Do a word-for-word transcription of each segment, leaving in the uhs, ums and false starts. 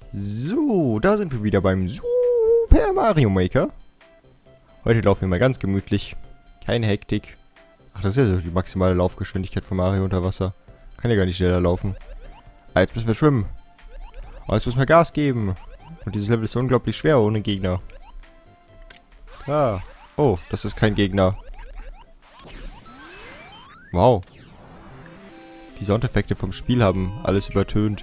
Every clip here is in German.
So, da sind wir wieder beim Super Mario Maker. Heute laufen wir mal ganz gemütlich. Keine Hektik. Ach, das ist ja so die maximale Laufgeschwindigkeit von Mario unter Wasser. Kann ja gar nicht schneller laufen. Ah, jetzt müssen wir schwimmen. Und jetzt müssen wir Gas geben. Und dieses Level ist so unglaublich schwer ohne Gegner. Ah. Oh, das ist kein Gegner. Wow. Die Soundeffekte vom Spiel haben alles übertönt.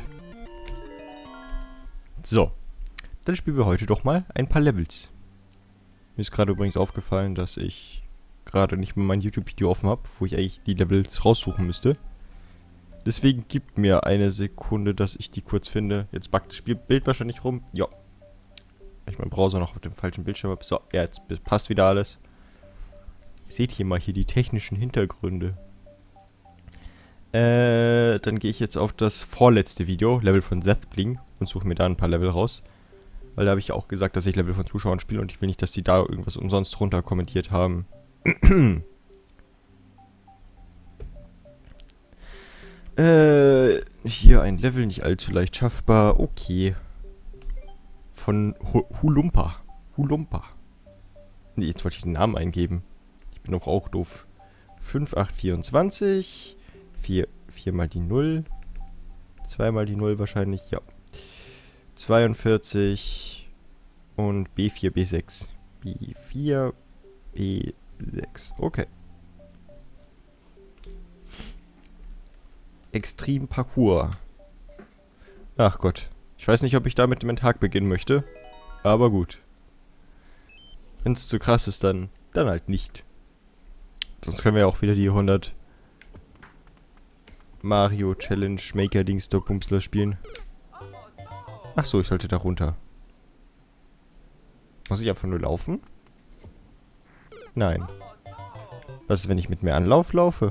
So. Dann spielen wir heute doch mal ein paar Levels. Mir ist gerade übrigens aufgefallen, dass ich gerade nicht mehr mein YouTube-Video offen habe, wo ich eigentlich die Levels raussuchen müsste. Deswegen gibt mir eine Sekunde, dass ich die kurz finde. Jetzt backt das Spielbild wahrscheinlich rum. Ja. Weil ich meinen Browser noch auf dem falschen Bildschirm habe. So, ja, jetzt passt wieder alles. Seht hier mal hier die technischen Hintergründe. Äh, dann gehe ich jetzt auf das vorletzte Video, Level von Deathbling, und suche mir da ein paar Level raus. Weil da habe ich ja auch gesagt, dass ich Level von Zuschauern spiele und ich will nicht, dass die da irgendwas umsonst runter kommentiert haben. äh, hier ein Level, nicht allzu leicht schaffbar. Okay. Von Hulumpa. Hulumpa. Nee, jetzt wollte ich den Namen eingeben. Ich bin doch auch doof. fünf acht vierundzwanzig. vier, vier mal die null. zwei mal die null wahrscheinlich, ja. zweiundvierzig und B vier, B sechs. B vier, B sechs. Okay. Extrem Parcours. Ach Gott. Ich weiß nicht, ob ich damit meinen Tag beginnen möchte. Aber gut. Wenn es zu krass ist, dann, dann halt nicht. Sonst können wir ja auch wieder die hundert Mario Challenge Maker Dings Bumsler spielen. Ach so, ich sollte da runter. Muss ich einfach nur laufen? Nein. Was ist, wenn ich mit mehr Anlauf laufe?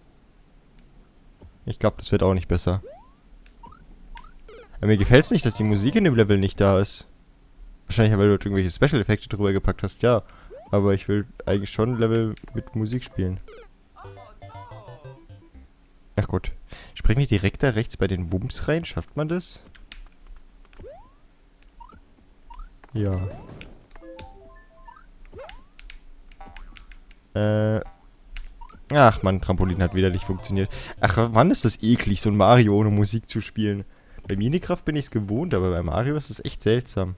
Ich glaube, das wird auch nicht besser. Aber mir gefällt es nicht, dass die Musik in dem Level nicht da ist. Wahrscheinlich, weil du irgendwelche Special-Effekte drüber gepackt hast, ja. Aber ich will eigentlich schon ein Level mit Musik spielen. Ach gut. Springen wir direkt da rechts bei den Wumms rein? Schafft man das? Ja. Äh. Ach man, Trampolin hat wieder nicht funktioniert. Ach, wann ist das eklig, so ein Mario ohne Musik zu spielen? Bei Minecraft bin ich es gewohnt, aber bei Mario ist es echt seltsam.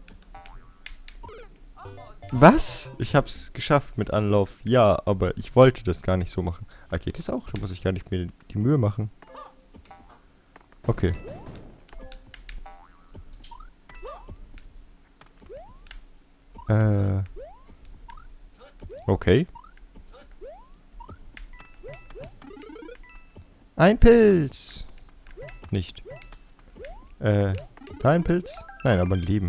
Was? Ich hab's geschafft mit Anlauf. Ja, aber ich wollte das gar nicht so machen. Ah, geht das auch? Da muss ich gar nicht mehr die Mühe machen. Okay. Äh. Okay. Ein Pilz! Nicht. Äh, da ein Pilz? Nein, aber ein Leben.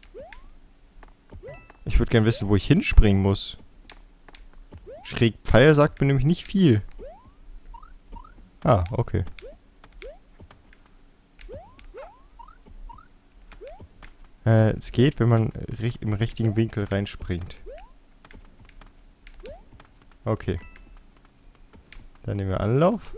Ich würde gerne wissen, wo ich hinspringen muss. Schräg Pfeil sagt mir nämlich nicht viel. Ah, okay. Äh, es geht, wenn man im richtigen Winkel reinspringt. Okay. Dann nehmen wir Anlauf.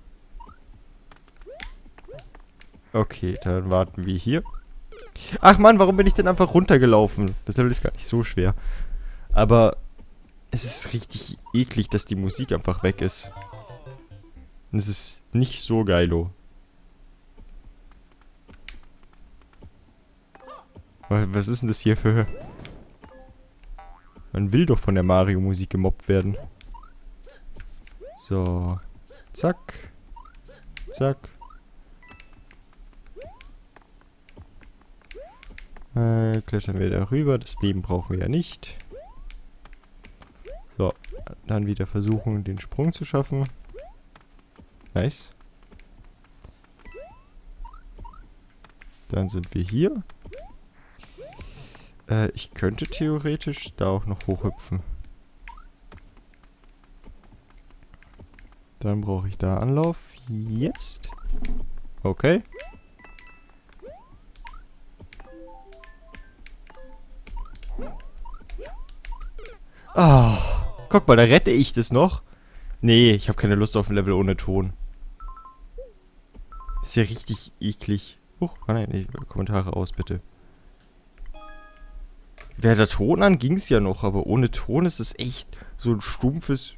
Okay, dann warten wir hier. Ach man, warum bin ich denn einfach runtergelaufen? Das Level ist gar nicht so schwer. Aber es ist richtig eklig, dass die Musik einfach weg ist. Und es ist nicht so geilo. Was ist denn das hier für... Man will doch von der Mario-Musik gemobbt werden. So. Zack. Zack. Äh, klettern wir da rüber. Das Leben brauchen wir ja nicht. So. Dann wieder versuchen, den Sprung zu schaffen. Nice. Dann sind wir hier. Äh, ich könnte theoretisch da auch noch hochhüpfen. Dann brauche ich da Anlauf. Jetzt. Okay. Ah, oh, guck mal, da rette ich das noch. Nee, ich habe keine Lust auf ein Level ohne Ton. Das ist ja richtig eklig. Huch, oh nein, nee, Kommentare aus, bitte. Wäre der Ton an, ging es ja noch, aber ohne Ton ist es echt so ein stumpfes...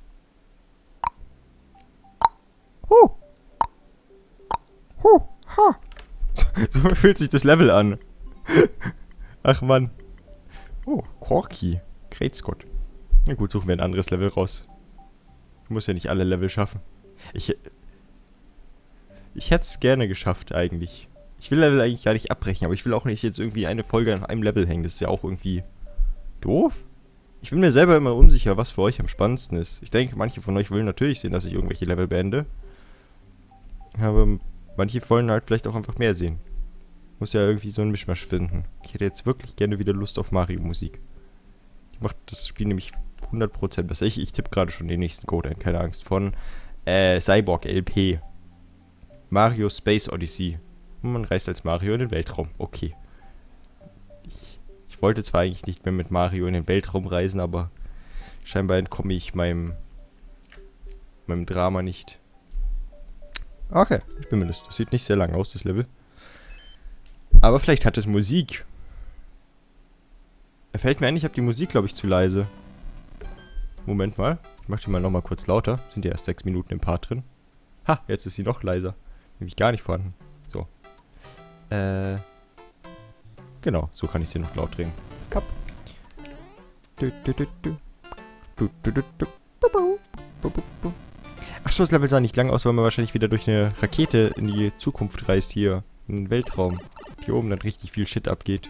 Huh. Huh. Ha. So, so fühlt sich das Level an. Ach Mann. Oh, Corky. Great Scott. Na gut, suchen wir ein anderes Level raus. Ich muss ja nicht alle Level schaffen. Ich... Ich hätte es gerne geschafft, eigentlich. Ich will Level eigentlich gar nicht abbrechen, aber ich will auch nicht jetzt irgendwie eine Folge an einem Level hängen. Das ist ja auch irgendwie doof. Ich bin mir selber immer unsicher, was für euch am spannendsten ist. Ich denke, manche von euch wollen natürlich sehen, dass ich irgendwelche Level beende. Aber manche wollen halt vielleicht auch einfach mehr sehen. Muss ja irgendwie so ein Mischmasch finden. Ich hätte jetzt wirklich gerne wieder Lust auf Mario-Musik. Die macht das Spiel nämlich hundert Prozent besser. Ich, ich tippe gerade schon den nächsten Code ein, keine Angst. Von äh, Cyborg L P. Mario Space Odyssey. Man reist als Mario in den Weltraum. Okay. Ich, ich wollte zwar eigentlich nicht mehr mit Mario in den Weltraum reisen, aber scheinbar entkomme ich meinem, meinem Drama nicht. Okay, ich bin mir lustig. Das sieht nicht sehr lang aus, das Level. Aber vielleicht hat es Musik. Da fällt mir ein, ich habe die Musik, glaube ich, zu leise. Moment mal. Ich mache die mal nochmal kurz lauter. Sind ja erst sechs Minuten im Part drin. Ha, jetzt ist sie noch leiser. Nämlich gar nicht vorhanden. So. Äh. Genau, so kann ich sie noch laut drehen. Hopp. Ach so, das Level sah nicht lang aus, weil man wahrscheinlich wieder durch eine Rakete in die Zukunft reist hier. In den Weltraum. Hier oben dann richtig viel Shit abgeht.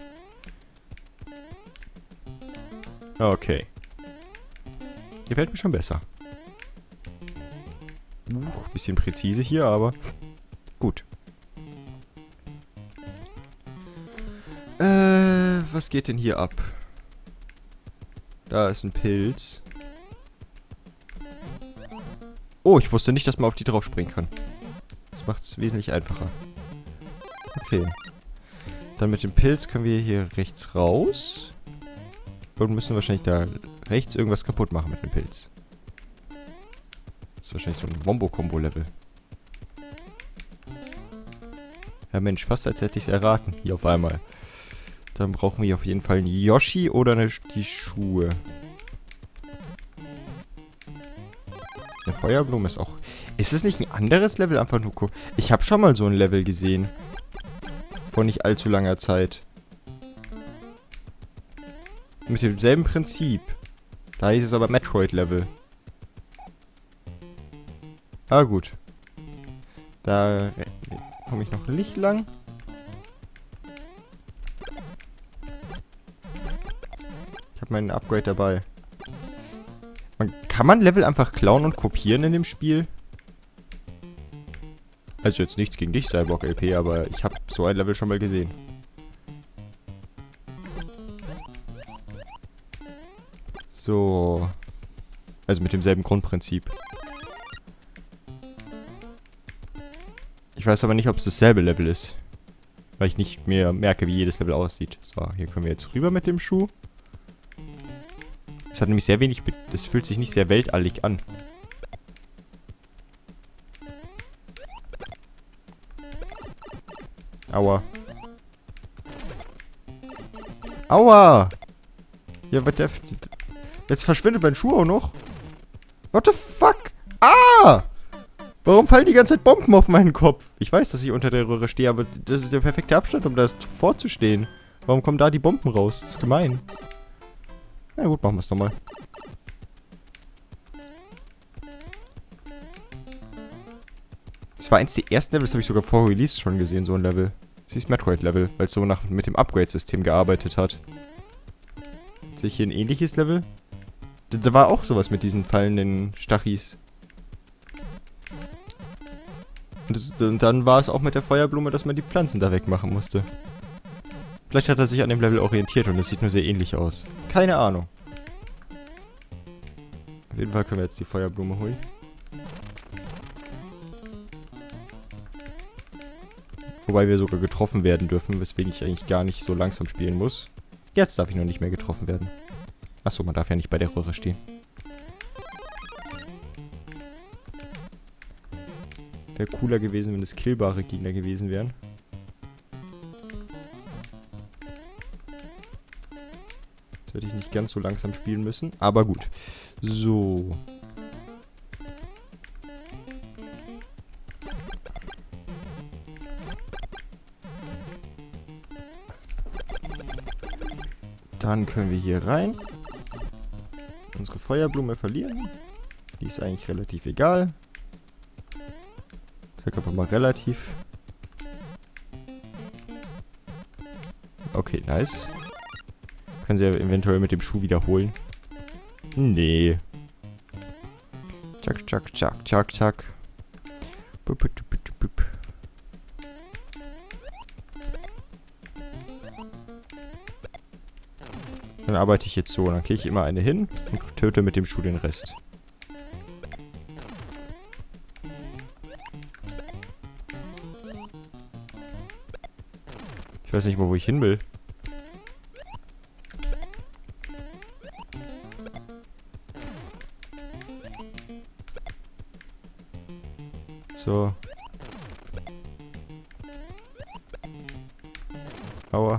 Okay. Gefällt mir schon besser. Uh, bisschen präzise hier, aber gut. Äh, was geht denn hier ab? Da ist ein Pilz. Oh, ich wusste nicht, dass man auf die drauf springen kann. Das macht es wesentlich einfacher. Okay. Dann mit dem Pilz können wir hier rechts raus. Und müssen wahrscheinlich da rechts irgendwas kaputt machen mit dem Pilz. Das ist wahrscheinlich so ein Wombo-Kombo-Level. Ja Mensch, fast als hätte ich es erraten. Hier auf einmal. Dann brauchen wir hier auf jeden Fall einen Yoshi oder eine, die Schuhe. Eine Feuerblume ist auch... Ist es nicht ein anderes Level? Einfach nur... Ich habe schon mal so ein Level gesehen. Vor nicht allzu langer Zeit. Mit demselben Prinzip. Da hieß es aber Metroid-Level. Ah, gut. Da komme ich noch nicht lang. Ich habe meinen Upgrade dabei. Man, kann man Level einfach klauen und kopieren in dem Spiel? Also jetzt nichts gegen dich, Cyborg L P, aber ich habe so ein Level schon mal gesehen. So. Also mit demselben Grundprinzip. Ich weiß aber nicht, ob es dasselbe Level ist. Weil ich nicht mehr merke, wie jedes Level aussieht. So, hier können wir jetzt rüber mit dem Schuh. Das hat nämlich sehr wenig... Das fühlt sich nicht sehr weltallig an. Aua. Aua! Ja, was der... Jetzt verschwindet mein Schuh auch noch. What the fuck? Ah! Warum fallen die ganze Zeit Bomben auf meinen Kopf? Ich weiß, dass ich unter der Röhre stehe, aber das ist der perfekte Abstand, um da vorzustehen. Warum kommen da die Bomben raus? Das ist gemein. Na gut, machen wir es nochmal. Das war eins der ersten Level, das habe ich sogar vor Release schon gesehen, so ein Level. Das ist Metroid-Level, weil es so nach, mit dem Upgrade-System gearbeitet hat. Sehe ich hier ein ähnliches Level? Da, da war auch sowas mit diesen fallenden Stachis. Und, das, und dann war es auch mit der Feuerblume, dass man die Pflanzen da wegmachen musste. Vielleicht hat er sich an dem Level orientiert und es sieht nur sehr ähnlich aus. Keine Ahnung. Auf jeden Fall können wir jetzt die Feuerblume holen. Wobei wir sogar getroffen werden dürfen, weswegen ich eigentlich gar nicht so langsam spielen muss. Jetzt darf ich noch nicht mehr getroffen werden. Achso, man darf ja nicht bei der Röhre stehen. Wäre cooler gewesen, wenn es killbare Gegner gewesen wären. werde ich nicht ganz so langsam spielen müssen. Aber gut. So. Dann können wir hier rein. Unsere Feuerblume verlieren. Die ist eigentlich relativ egal. Ich sag einfach mal relativ. Okay, nice. Können sie ja eventuell mit dem Schuh wiederholen. Nee. Tschak, tschak, tschak, tschak, tschak. Bup, bup, bup, bup. Dann arbeite ich jetzt so. Dann kriege ich immer eine hin und töte mit dem Schuh den Rest. Ich weiß nicht mal, wo ich hin will. So. Aua.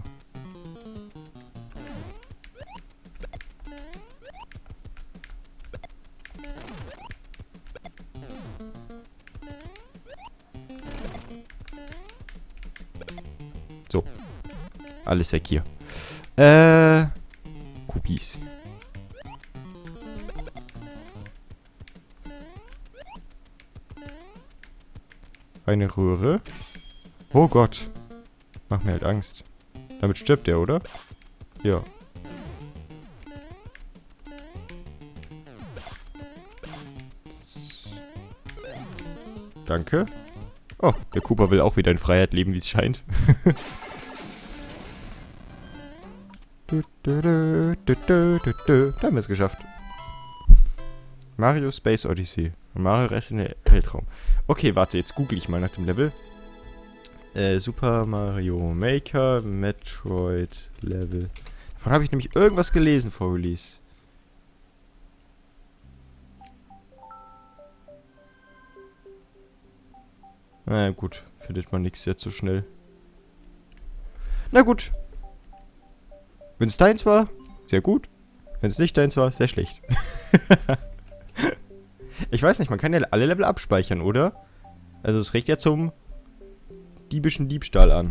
So. Alles weg hier. Äh. Cookies. Eine Röhre. Oh Gott. Mach mir halt Angst. Damit stirbt der, oder? Ja. Danke. Oh, der Cooper will auch wieder in Freiheit leben, wie es scheint. Da haben wir es geschafft. Mario Space Odyssey. Und Mario Rest in der Weltraum. Okay, warte, jetzt google ich mal nach dem Level. Äh, Super Mario Maker, Metroid Level. Davon habe ich nämlich irgendwas gelesen vor Release. Na gut, findet man nichts jetzt so schnell. Na gut. Wenn es deins war, sehr gut. Wenn es nicht deins war, sehr schlecht. Ich weiß nicht, man kann ja alle Level abspeichern, oder? Also es regt ja zum diebischen Diebstahl an.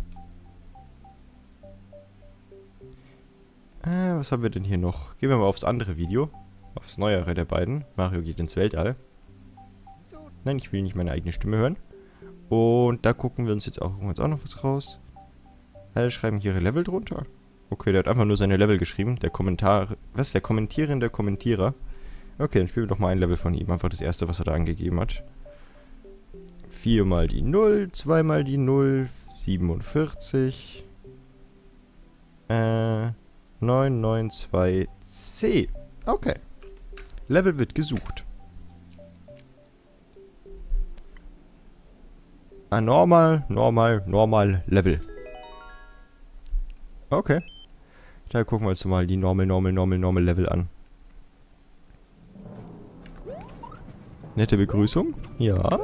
Äh, was haben wir denn hier noch? Gehen wir mal aufs andere Video. Aufs neuere der beiden. Mario geht ins Weltall. Nein, ich will nicht meine eigene Stimme hören. Und da gucken wir uns jetzt auch, uns auch noch was raus. Alle schreiben hier ihre Level drunter. Okay, der hat einfach nur seine Level geschrieben. Der Kommentar... Was? Der kommentierende Kommentierer. Okay, dann spielen wir doch mal ein Level von ihm. Einfach das erste, was er da angegeben hat. vier mal die null, zwei mal die null, siebenundvierzig. Äh, neun neun zwei C. Okay. Level wird gesucht. Ah, normal, normal, normal Level. Okay. Da gucken wir uns mal die normal, normal, normal, normal Level an. Nette Begrüßung. Ja.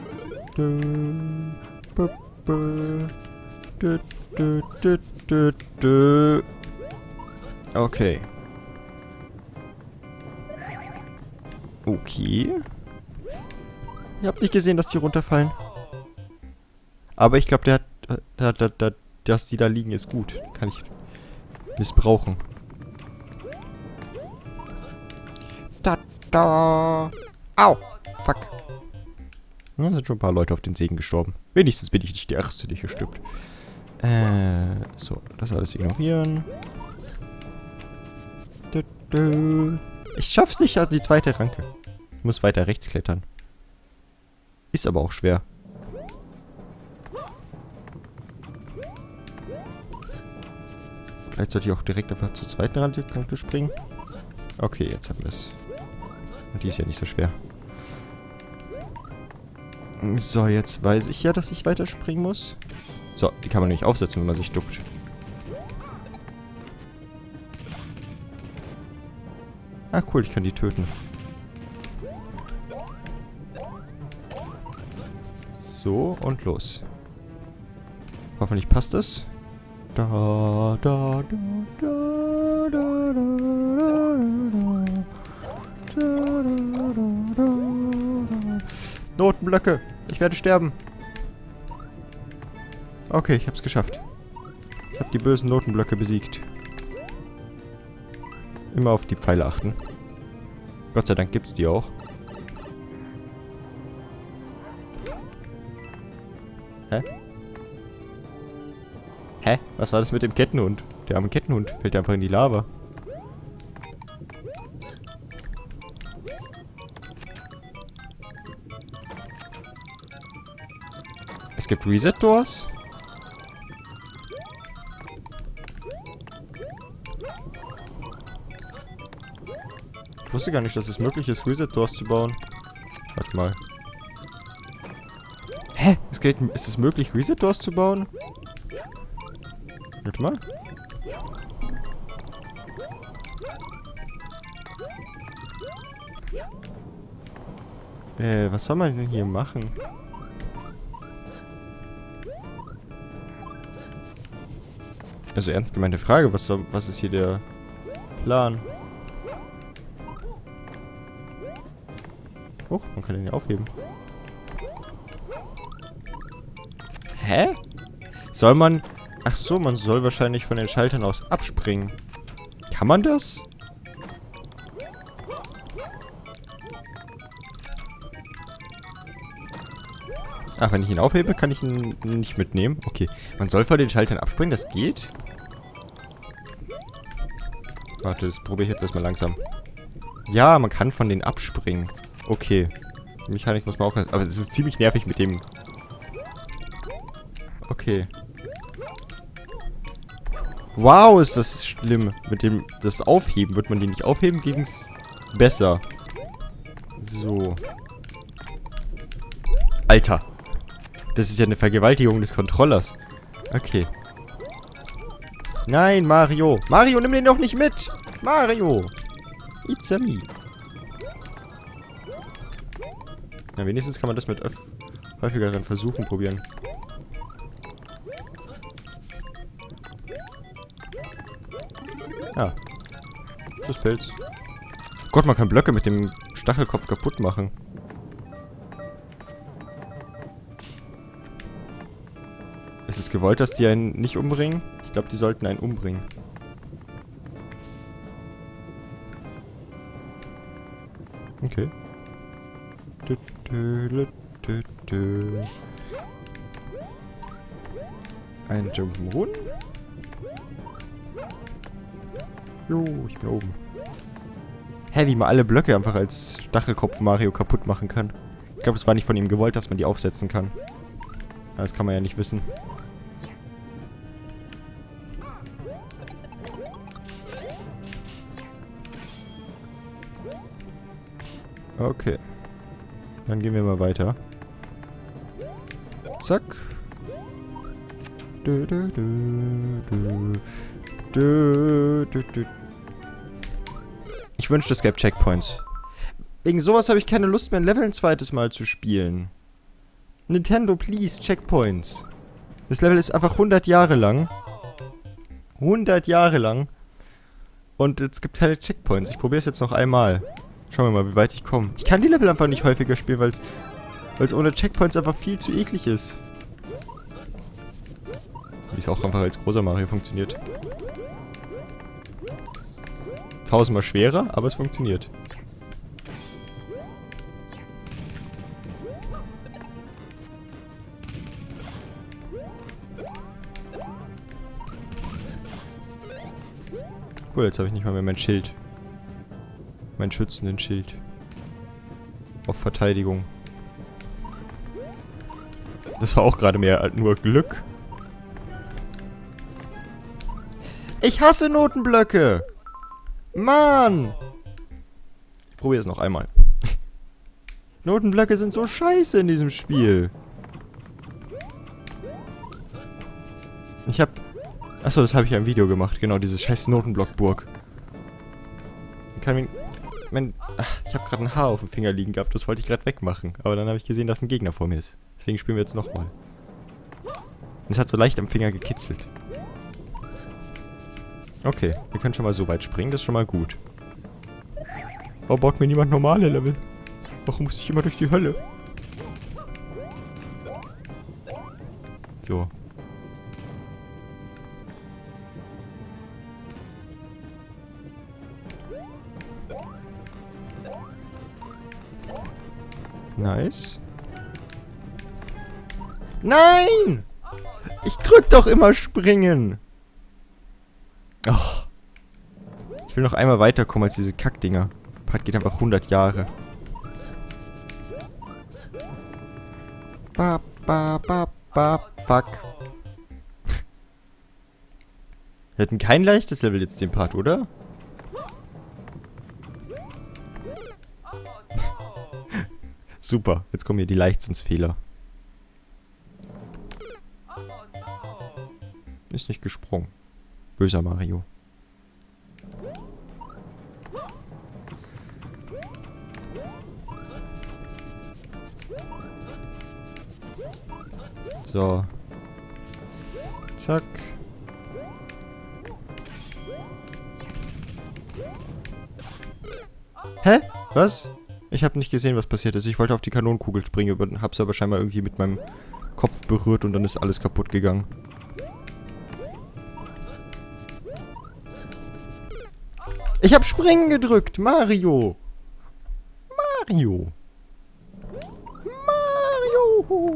Okay. Okay. Ich hab nicht gesehen, dass die runterfallen. Aber ich glaube, der hat... Da, da, da, dass die da liegen, ist gut. Kann ich missbrauchen. Da, da. Au. Fuck. Da sind schon ein paar Leute auf den Segen gestorben. Wenigstens bin ich nicht der Erste, der hier stirbt. Äh, so. Das alles ignorieren. Ich schaff's nicht an die zweite Ranke. Ich muss weiter rechts klettern. Ist aber auch schwer. Vielleicht sollte ich auch direkt einfach zur zweiten Ranke springen. Okay, jetzt haben wir es. Und die ist ja nicht so schwer. So, jetzt weiß ich ja, dass ich weiterspringen muss. So, die kann man nämlich aufsetzen, wenn man sich duckt. Ah, cool, ich kann die töten. So, und los. Hoffentlich passt es. Da, da, da, da, da, da, da, da, da. Notenblöcke! Ich werde sterben! Okay, ich hab's geschafft. Ich habe die bösen Notenblöcke besiegt. Immer auf die Pfeile achten. Gott sei Dank gibt's die auch. Hä? Hä? Was war das mit dem Kettenhund? Der arme Kettenhund fällt einfach in die Lava. Es gibt Reset-Doors? Ich wusste gar nicht, dass es möglich ist, Reset-Doors zu bauen. Warte mal. Hä? Es geht, ist es möglich, Reset-Doors zu bauen? Warte mal. Äh, was soll man denn hier machen? Also ernst gemeinte Frage, was, soll, was ist hier der Plan? Oh, man kann den hier aufheben. Hä? Soll man... Ach so, man soll wahrscheinlich von den Schaltern aus abspringen. Kann man das? Ach, wenn ich ihn aufhebe, kann ich ihn nicht mitnehmen. Okay, man soll von den Schaltern abspringen, das geht? Warte, das probiere ich jetzt erstmal langsam. Ja, man kann von denen abspringen. Okay. Die Mechanik muss man auch... Aber es ist ziemlich nervig mit dem... Okay. Wow, ist das schlimm. Mit dem... Das Aufheben. Wird man die nicht aufheben, geht's besser. So. Alter. Das ist ja eine Vergewaltigung des Controllers. Okay. Nein, Mario. Mario, nimm den doch nicht mit. Mario. It's a me. Na, wenigstens kann man das mit häufigeren Versuchen probieren. Ja. Tschüss, Pilz. Gott, man kann Blöcke mit dem Stachelkopf kaputt machen. Ist es gewollt, dass die einen nicht umbringen? Ich glaube, die sollten einen umbringen. Okay. Du, du, du, du, du. Ein Jump'n'Run. Jo, ich bin oben. Hä, wie man alle Blöcke einfach als Stachelkopf Mario kaputt machen kann. Ich glaube, es war nicht von ihm gewollt, dass man die aufsetzen kann. Das kann man ja nicht wissen. Okay. Dann gehen wir mal weiter. Zack. Du, du, du, du. Du, du, du. Ich wünschte, es gäbe Checkpoints. Wegen sowas habe ich keine Lust mehr, ein Level ein zweites Mal zu spielen. Nintendo, please, Checkpoints. Das Level ist einfach hundert Jahre lang. hundert Jahre lang. Und es gibt keine Checkpoints. Ich probiere es jetzt noch einmal. Schauen wir mal, wie weit ich komme. Ich kann die Level einfach nicht häufiger spielen, weil es ohne Checkpoints einfach viel zu eklig ist. Wie es auch einfach als großer Mario funktioniert. Tausendmal schwerer, aber es funktioniert. Cool, jetzt habe ich nicht mal mehr mein Schild. Mein schützenden Schild. Auf Verteidigung. Das war auch gerade mehr nur Glück. Ich hasse Notenblöcke! Mann! Ich probiere es noch einmal. Notenblöcke sind so scheiße in diesem Spiel. Ich hab... Achso, das habe ich ja im Video gemacht. Genau, diese scheiß Notenblockburg. Ich kann mich... Mein, ach, ich habe gerade ein Haar auf dem Finger liegen gehabt. Das wollte ich gerade wegmachen. Aber dann habe ich gesehen, dass ein Gegner vor mir ist. Deswegen spielen wir jetzt nochmal. Es hat so leicht am Finger gekitzelt. Okay, wir können schon mal so weit springen, das ist schon mal gut. Warum baut mir niemand normale Level? Warum muss ich immer durch die Hölle? So. Nice. Nein! Ich drück doch immer springen. Ach. Ich will noch einmal weiterkommen als diese Kackdinger. Part geht einfach hundert Jahre. Ba, ba, ba, ba, fuck. Wir hatten kein leichtes Level jetzt den Part, oder? Super, jetzt kommen hier die Leichtsinnsfehler. Ist nicht gesprungen. Böser Mario. So. Zack. Hä? Was? Ich habe nicht gesehen, was passiert ist. Ich wollte auf die Kanonenkugel springen, aber hab's aber scheinbar irgendwie mit meinem Kopf berührt und dann ist alles kaputt gegangen. Ich habe Springen gedrückt, Mario. Mario. Mario.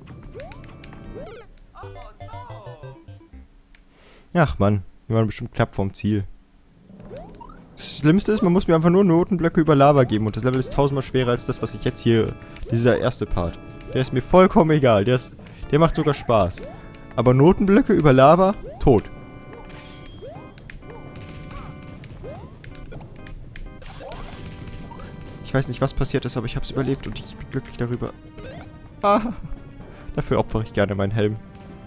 Ach Mann, wir waren bestimmt knapp vom Ziel. Das Schlimmste ist, man muss mir einfach nur Notenblöcke über Lava geben und das Level ist tausendmal schwerer als das, was ich jetzt hier... Dieser erste Part. Der ist mir vollkommen egal, der ist... Der macht sogar Spaß. Aber Notenblöcke über Lava, tot. Ich weiß nicht, was passiert ist, aber ich habe es überlebt und ich bin glücklich darüber. Ah, dafür opfere ich gerne meinen Helm.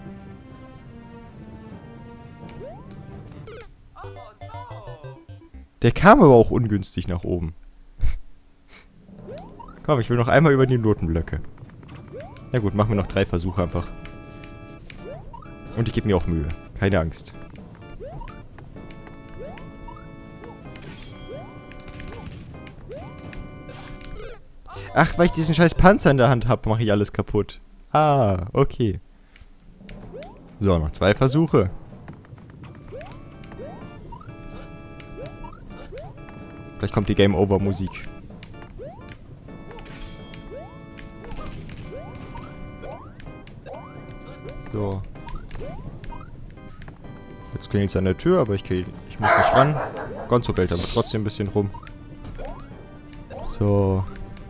Der kam aber auch ungünstig nach oben. Komm, ich will noch einmal über die Notenblöcke. Na gut, machen wir noch drei Versuche einfach. Und ich gebe mir auch Mühe. Keine Angst. Ach, weil ich diesen scheiß Panzer in der Hand habe, mache ich alles kaputt. Ah, okay. So, noch zwei Versuche. Vielleicht kommt die Game-Over-Musik. So. Jetzt klingelt es an der Tür, aber ich, ich muss nicht ran. Gonzo bellt aber trotzdem ein bisschen rum. So.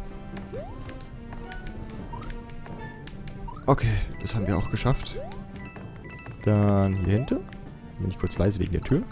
Okay, das haben wir auch geschafft. Dann hier hinter. Bin ich kurz leise wegen der Tür.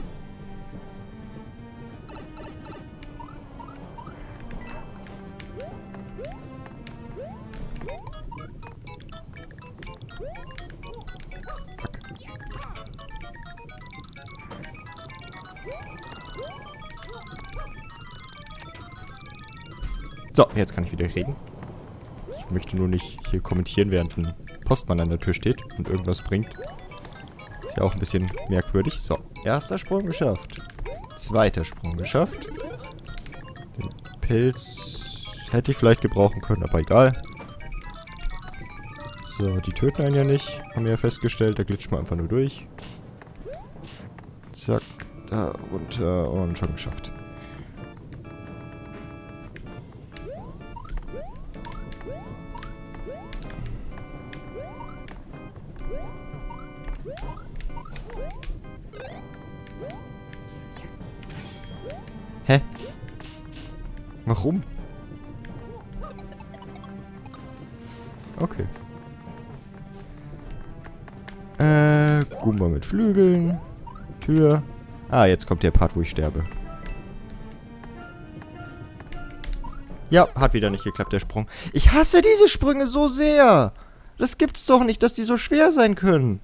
So, jetzt kann ich wieder reden. Ich möchte nur nicht hier kommentieren, während ein Postmann an der Tür steht und irgendwas bringt. Ist ja auch ein bisschen merkwürdig. So, erster Sprung geschafft. Zweiter Sprung geschafft. Den Pilz hätte ich vielleicht gebrauchen können, aber egal. So, die töten einen ja nicht. Haben wir ja festgestellt, da glitscht man einfach nur durch. Zack, da runter und schon geschafft. Hä? Warum? Okay. Äh, Goomba mit Flügeln. Tür. Ah, jetzt kommt der Part, wo ich sterbe. Ja, hat wieder nicht geklappt, der Sprung. Ich hasse diese Sprünge so sehr. Das gibt's doch nicht, dass die so schwer sein können.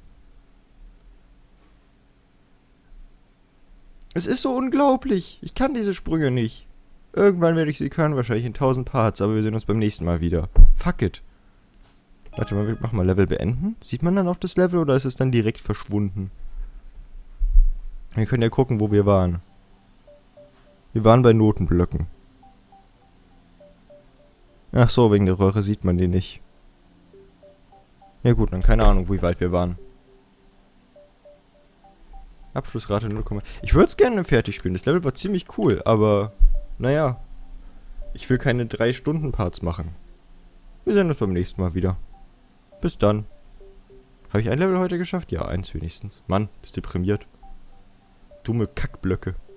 Es ist so unglaublich. Ich kann diese Sprünge nicht. Irgendwann werde ich sie können, wahrscheinlich in tausend Parts, aber wir sehen uns beim nächsten Mal wieder. Fuck it. Warte mal, wir machen mal Level beenden. Sieht man dann auch das Level oder ist es dann direkt verschwunden? Wir können ja gucken, wo wir waren. Wir waren bei Notenblöcken. Ach so, wegen der Röhre sieht man die nicht. Ja gut, dann keine Ahnung, wie weit wir waren. Abschlussrate null. Ich würde es gerne fertig spielen. Das Level war ziemlich cool, aber naja. Ich will keine drei Stunden Parts machen. Wir sehen uns beim nächsten Mal wieder. Bis dann. Habe ich ein Level heute geschafft? Ja, eins wenigstens. Mann, ist deprimiert. Dumme Kackblöcke.